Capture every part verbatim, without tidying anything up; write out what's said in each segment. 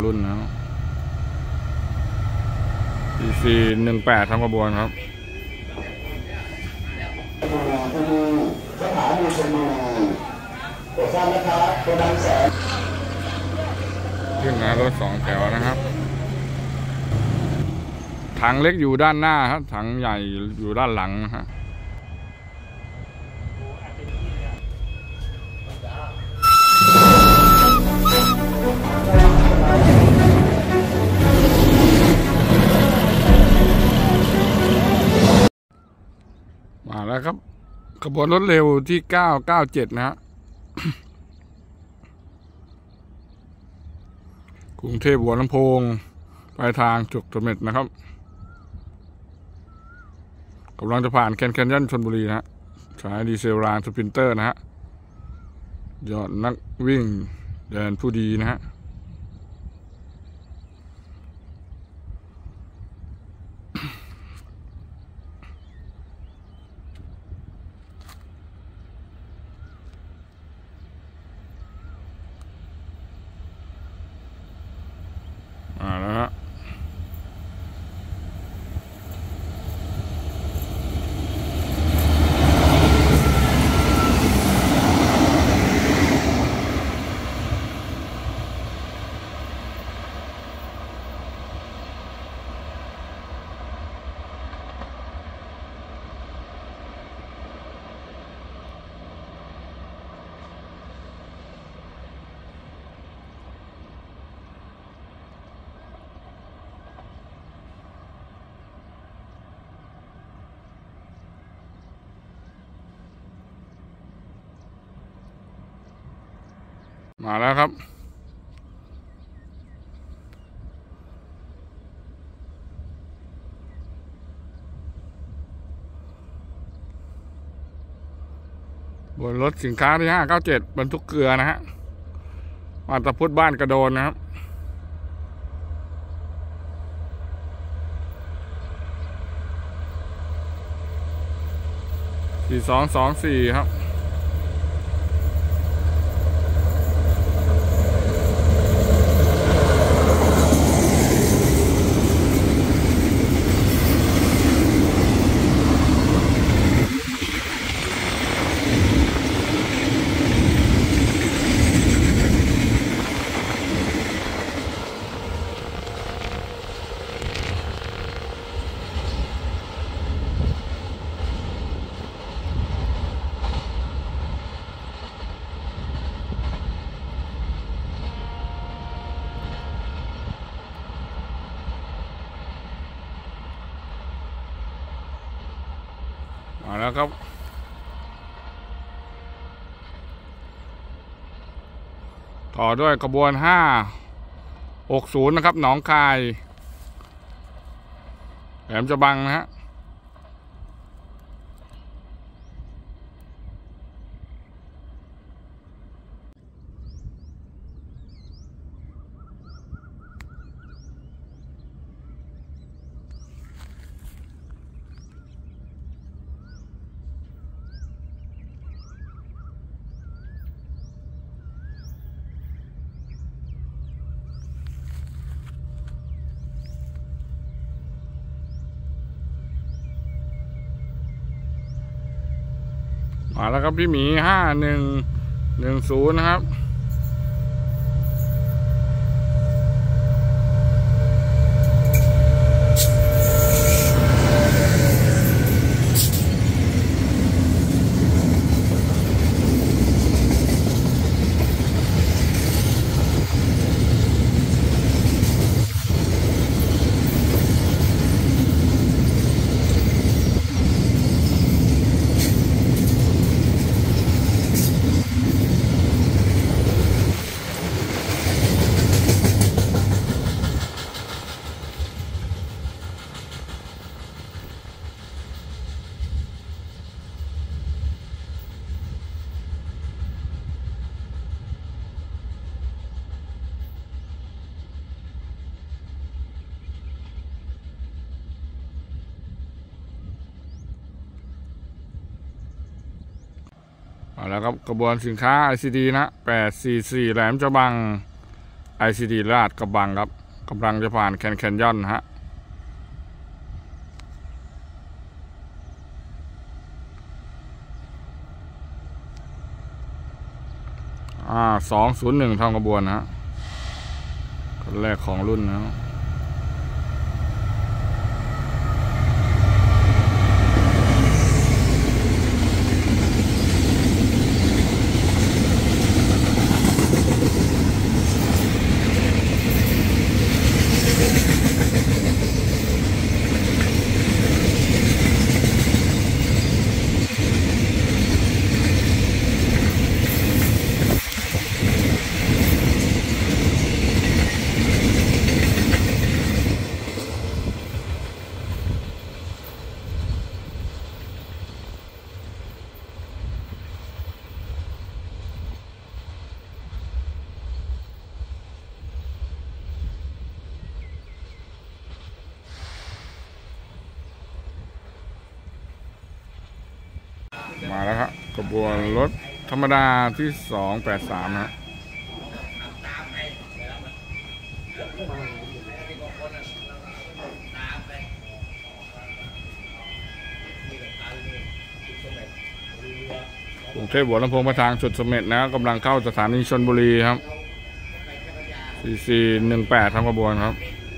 รุ่นนะอีซีหนึ่งแปดทั้งขบวนครับสถานีชลบุรีโปรดทราบนะครับโกดังแสนขึ้นนะรถสองแถวนะครับถังเล็กอยู่ด้านหน้าครับถังใหญ่อยู่ด้านหลังนะฮะมาแล้วครับขบวนรถเร็วที่เก้าเก้าเจ็ดนะฮะกรุงเทพหัวลำโพงปลายทางจุกเสม็ดนะครับกำลังจะผ่านแคนแคนยันชลบุรีนะฮะใช้ดีเซลรางสปรินเตอร์นะฮะยอดนักวิ่งแดนผู้ดีนะฮะมาแล้วฮะมาแล้วครับบนรถสินค้าที่ห้าเก้าเจ็ดบรรทุกเกลือนะฮะมาตะพุธบ้านกระโดนนะครับสี่สองสองสี่ครับมาแล้วครับต่อด้วยขบวนห้าหกศูนย์นะครับหนองคายแหลมฉบังนะฮะมาแล้วครับพี่หมีห้าหนึ่งหนึ่งศูนย์นะครับมาแล้วครับกระบวนสินค้า ไอ ซี ดี นะแปดสี่สี่แหลมฉบังไอ ซี ดี ลาดกระบังครับกำลังจะผ่านแคนแคนยอนฮะอ่าสองศูนย์หนึ่งทางกระบวนฮะคนแรกของรุ่นนะมาแล้วครับขบวนรถธรรมดาที่สองแปดสามนะกรุงเทพหัวลำโพงมาทางจุดเสม็ดนะกำลังเข้าสถานีชลบุรีครับสี่สี่หนึ่งแปดทางขบวนครับ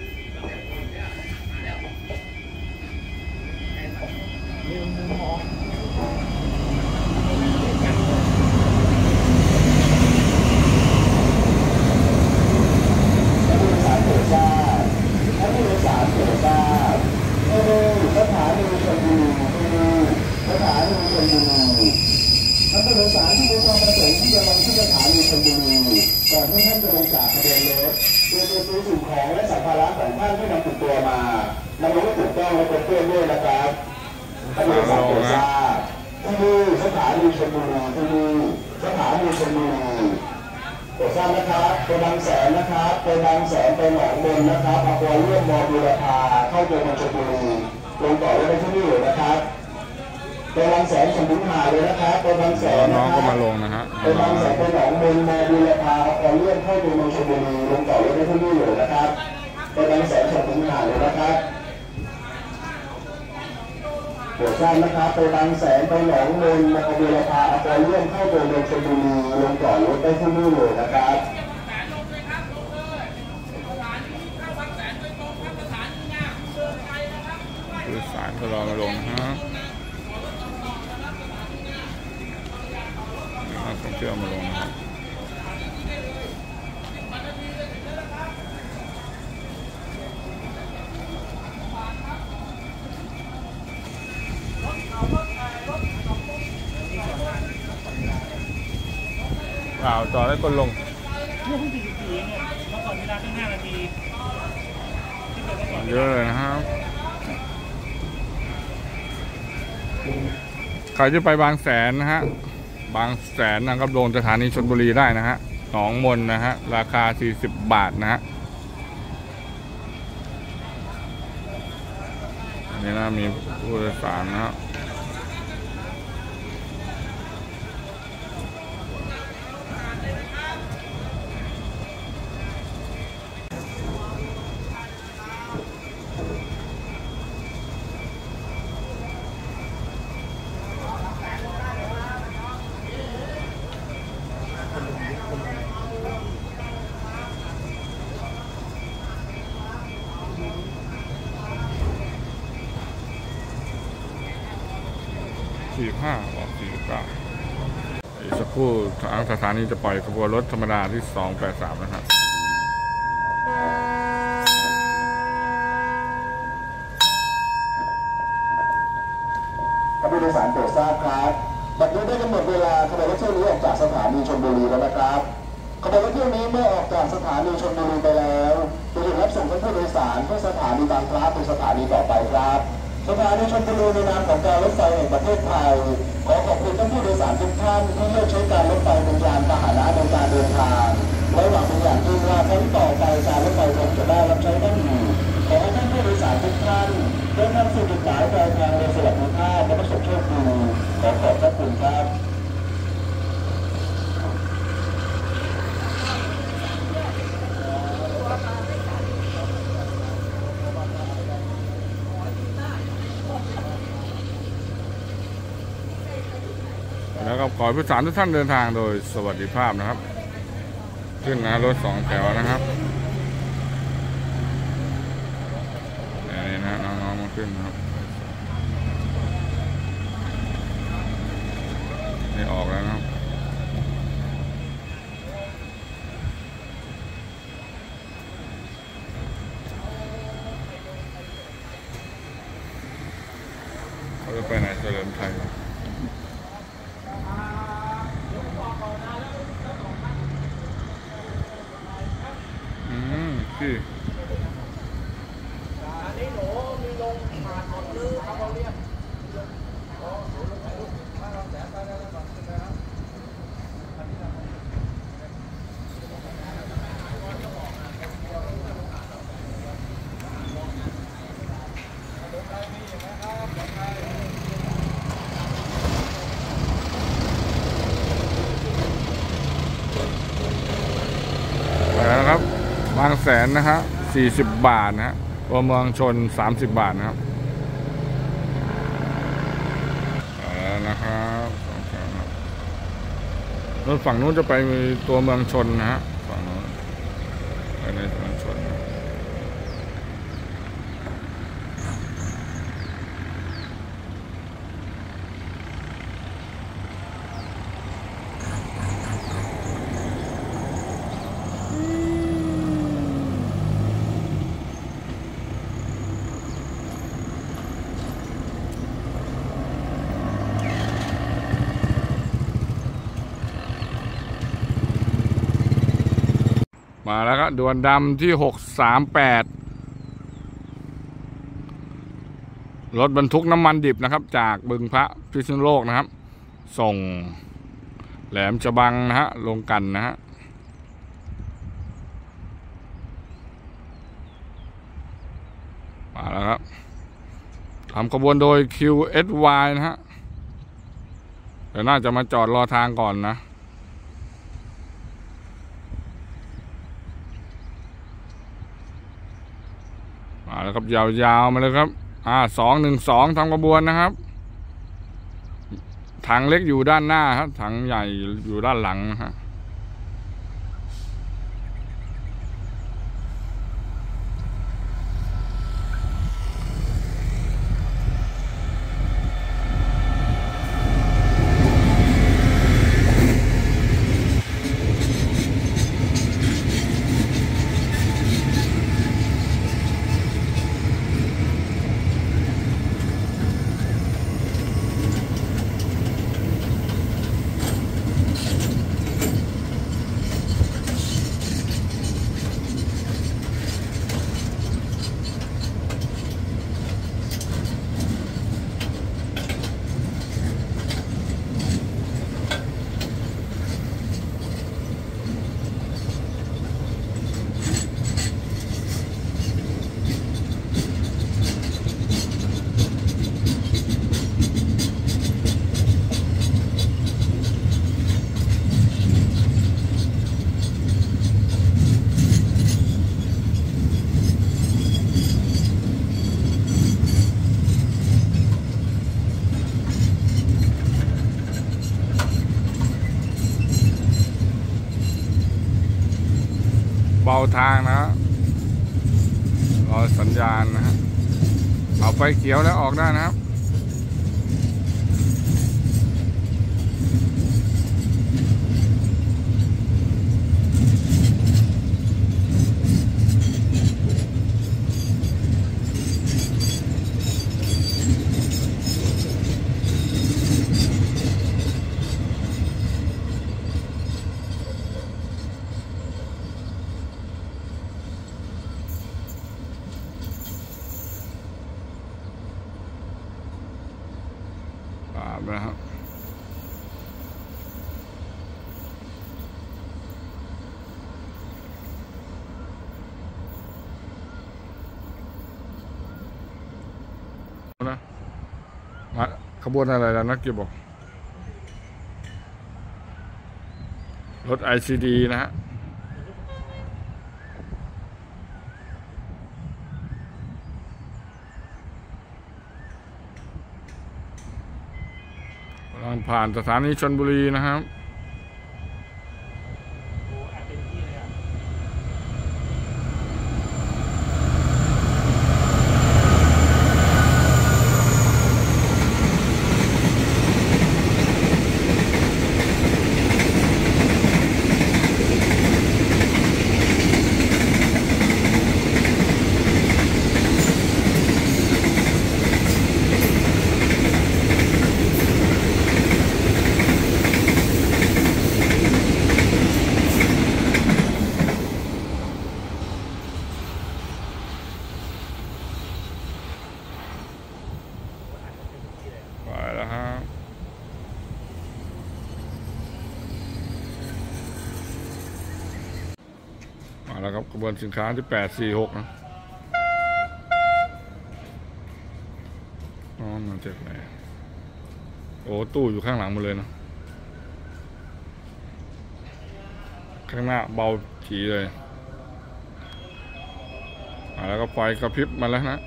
ท่านผู้โดยสารที่มีความประสงค์ที่จะลงที่สถานีชลบุรีก่อนที่ท่านจะลงจากขบวนรถโดยตัวสิ่งของและสัมภาระของท่านที่นำติดตัวมานำมาให้ถูกต้องและครบถ้วนด้วยนะครับท่านผู้โดยสารโปรดทราบที่นี่สถานีชลบุรีที่นี่สถานีชลบุรีโปรดทราบนะครับโกดังแสนนะครับโกดังแสนไปหนองมนนะครับอควาเรียมมอบูรพาเข้าตัวเมืองชลบุรีลงต่อรถได้ที่นี่เลยนะครับตัวบางแสนสมบูรณ์หาเลยนะครับตัวบางแสนน้องก็มาลงนะฮะตัวบางแสนเป็นหนองมนมอบูรพาพอเลื่อนเข้าตัวเมืองชลบุรีลงต่อรถได้ที่นี่เลยนะครับตัวบางแสนสมบูรณ์หาเลยนะครับโปรดทราบนะครับตัวบางแสนไปหนองมนมอบูรพาพอเลื่อนเข้าตัวเมืองชลบุรีลงต่อรถได้ที่นี่เลยนะครับผู้สายก็รอมาลงนะฮะนักท่องเที่ยวมาลงนะครับเปล่าต่อได้คนลงเมื่อเพิ่งสี่สิบสี่เนี่ยเมื่อก่อนเวลาตั้งห้านาทีเยอะเลยนะครับใครจะไปบางแสนนะฮะบางแสนนะครับลงสถานีชลบุรีได้นะฮะหนองมนนะฮะราคาสี่สิบบาทนะฮะอันนี้นะมีผู้โดยสารนะฮะสี่ห้าบอกสี่เก้าอีกสักครู่ทางสถานีจะปล่อยขบวนรถธรรมดาที่สองแปดสามนะครับผู้โดยสารโปรดทราบครับบัดนี้ได้กำหนดเวลาขบวนรถเที่ยวนี้ออกจากสถานีชลบุรีแล้วนะครับขบวนรถเที่ยวนี้เมื่อออกจากสถานีชลบุรีไปแล้วจะถูกรับส่งท่านผู้โดยสารเพื่อสถานีบางพลัดเป็นสถานีต่อไปครับสถานีชลบุรีในนามของการรถไฟแห่งประเทศไทยขอขอบคุณท่านผู้โดยสารทุกท่านที่เลือกใช้การรถไฟเป็นยานพาหนะในการเดินทางและหวังเป็นอย่างยิ่งว่าครั้งต่อไปการรถไฟคงจะได้รับใช้ท่านอยู่ขอให้ท่านผู้โดยสารทุกท่านเดินทางสู่จุดหมายปลายทางโดยสวัสดิภาพและประสบโชคดีขอขอบพระคุณครับก็ขอผู้สารทุกท่านเดินทางโดยสวัสดิภาพนะครับขึ้นนะรถสองแถวนะครับนี่นะน้องๆมาขึ้นนะครับนี่ออกแล้วนะครับเขาจะไปไหนเฉลิมไทยอืมพี่อันนี้หนูมีลงผ่านหมดเลยครับเราเรียกนะครับบางแสนนะฮะสี่สิบบาทนะฮะตัวเมืองชนสามสิบบาทนะครับแล้วนะครับรถฝั่งนู้นจะไปตัวเมืองชนนะฮะฝั่งนู้นไปในเมืองชนมาแล้วก็ด่วนดำที่หกสามแปดรถบรรทุกน้ำมันดิบนะครับจากบึงพระพิษณุโลกนะครับส่งแหลมฉบังนะฮะลงกันนะฮะมาแล้วครับทำขบวนโดย คิว เอส วาย นะฮะแต่น่าจะมาจอดรอทางก่อนนะมาแล้วครับยาวๆมาเลยครับอ่าสองหนึ่งสองทำขบวนนะครับถังเล็กอยู่ด้านหน้าครับถังใหญ่อยู่ด้านหลังนะฮะเบาทางนะฮะรอสัญญาณนะฮะเอาไฟเขียวแล้วออกได้นะครับนะครับนะมาขบวนอะไรแล้วนักกีฬารถ ไอ ซี ดี นะฮะกำลังผ่านสถานีชลบุรีนะครับไปแล้วครับมาแล้วครับกระบวนสินค้าที่แปดสี่หกนะน้องมาจากไหนโอ้ตู้อยู่ข้างหลังหมดเลยนะข้างหน้าเบาจีเลยมาแล้วก็ไฟกระพริบมาแล้วนะ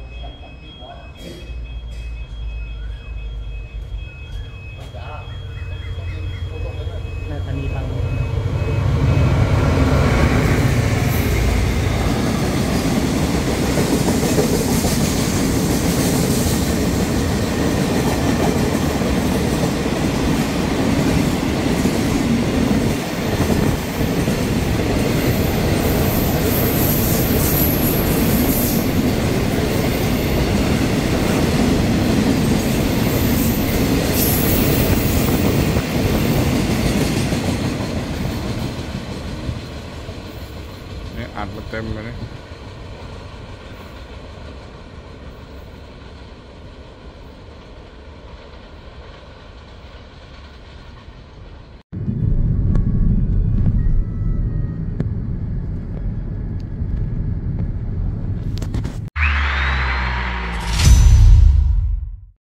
อันนี้ทางอัดมาเต็มเลยนะ